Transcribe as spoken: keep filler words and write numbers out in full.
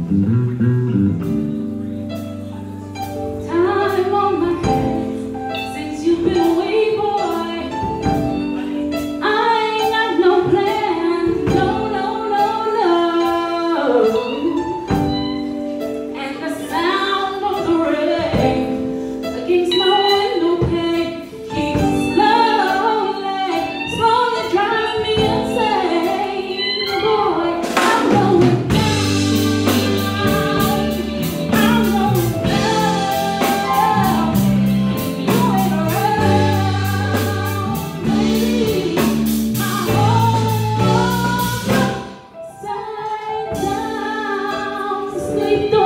Time on my hands since you've been away, boy. I ain't got no plans, no, no, no, no. And the sound of the rain against my window pane keeps slowly, slowly driving me insane, boy. I'm going down, I'm going down. You ain't around me. I hold upside down, sleep.